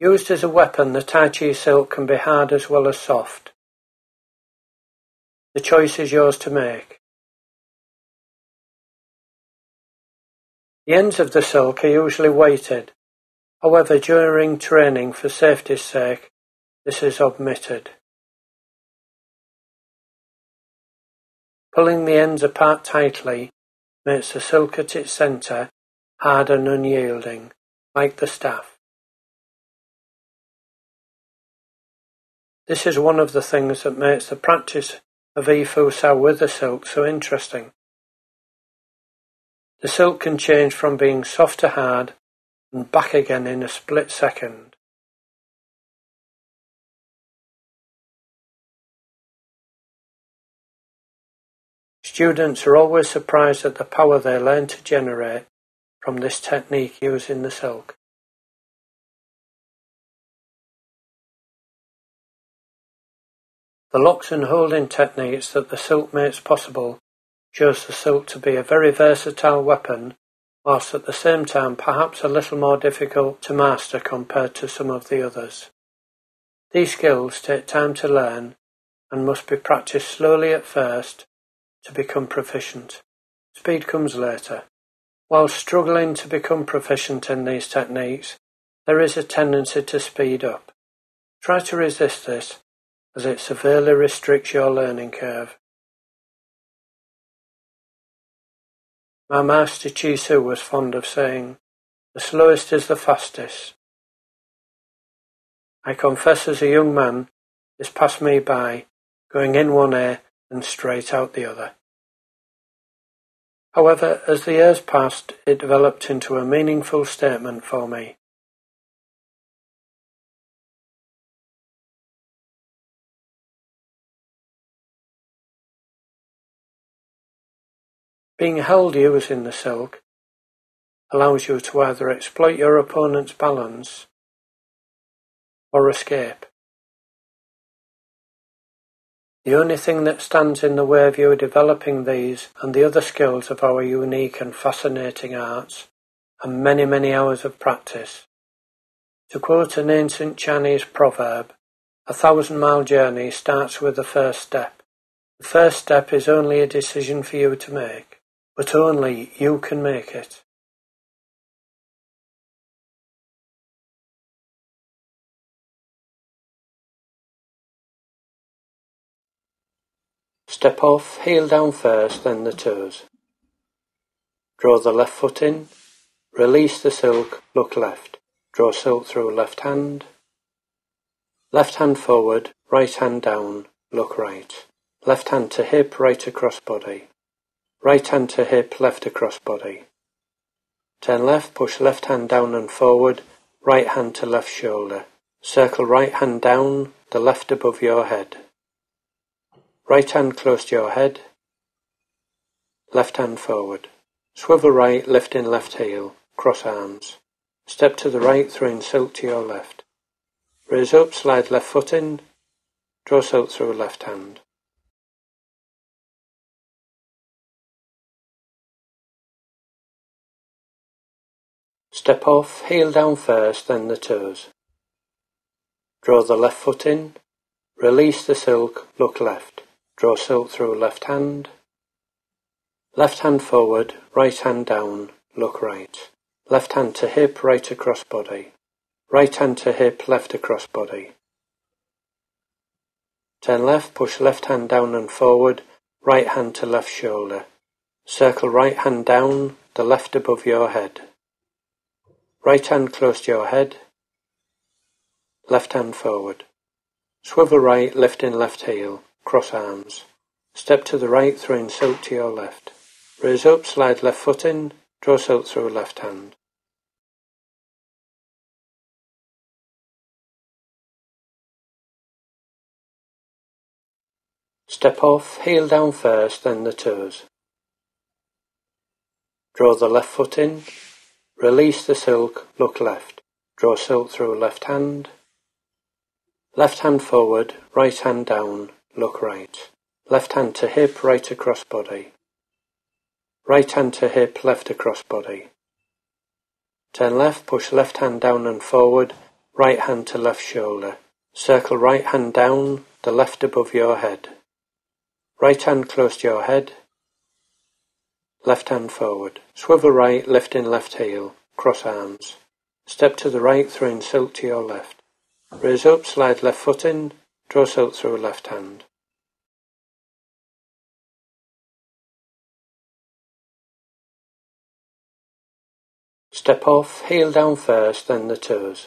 Used as a weapon, the Tai Chi Silk can be hard as well as soft. The choice is yours to make. The ends of the silk are usually weighted. However, during training, for safety's sake, this is omitted. Pulling the ends apart tightly makes the silk at its centre hard and unyielding, like the staff. This is one of the things that makes the practice of Ifu Sao with the silk so interesting. The silk can change from being soft to hard and back again in a split second. Students are always surprised at the power they learn to generate from this technique using the silk. The locks and holding techniques that the silk makes possible shows the silk to be a very versatile weapon, whilst at the same time perhaps a little more difficult to master compared to some of the others. These skills take time to learn and must be practiced slowly at first to become proficient. Speed comes later. While struggling to become proficient in these techniques, there is a tendency to speed up. Try to resist this, as it severely restricts your learning curve. My master Chi Su was fond of saying, "The slowest is the fastest." I confess as a young man, this passed me by, going in one ear and straight out the other. However, as the years passed, it developed into a meaningful statement for me. Being held using the silk allows you to either exploit your opponent's balance or escape. The only thing that stands in the way of you developing these and the other skills of our unique and fascinating arts are many, many hours of practice. To quote an ancient Chinese proverb, "A 1,000-mile journey starts with the first step." The first step is only a decision for you to make, but only you can make it. Step off, heel down first, then the toes. Draw the left foot in, release the silk, look left. Draw silk through left hand. Left hand forward, right hand down, look right. Left hand to hip, right across body. Right hand to hip, left across body. Turn left, push left hand down and forward, right hand to left shoulder. Circle right hand down, the left above your head. Right hand close to your head. Left hand forward. Swivel right, lifting left heel, cross arms. Step to the right, throwing silk to your left. Raise up, slide left foot in, draw silk through left hand. Step off, heel down first, then the toes. Draw the left foot in, release the silk, look left. Draw silk through left hand. Left hand forward, right hand down, look right. Left hand to hip, right across body. Right hand to hip, left across body. Turn left, push left hand down and forward, right hand to left shoulder. Circle right hand down, the left above your head. Right hand close to your head. Left hand forward. Swivel right, lifting left heel, cross arms. Step to the right, throwing silk to your left. Raise up, slide left foot in, draw silk through left hand. Step off, heel down first, then the toes. Draw the left foot in, release the silk, look left. Draw silk through left hand. Left hand forward, right hand down, look right. Left hand to hip, right across body. Right hand to hip, left across body. Turn left, push left hand down and forward, right hand to left shoulder. Circle right hand down, the left above your head. Right hand close to your head. Left hand forward. Swivel right, lifting left heel. Cross arms. Step to the right, throwing silk to your left. Raise up, slide left foot in. Draw silk through left hand. Step off, heel down first, then the toes.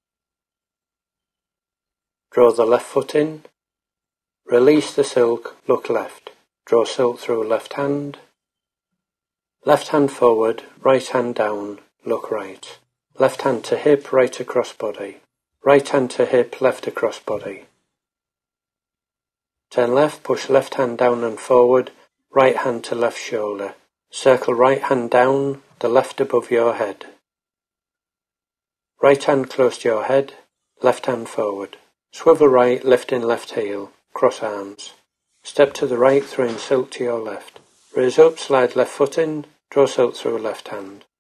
Draw the left foot in. Release the silk, look left. Draw silk through left hand. Left hand forward, right hand down, look right. Left hand to hip, right across body. Right hand to hip, left across body. Turn left, push left hand down and forward, right hand to left shoulder. Circle right hand down, the left above your head. Right hand close to your head, left hand forward. Swivel right, lifting left heel, cross arms. Step to the right, throwing silk to your left. Raise up, slide left foot in, draw silk through left hand.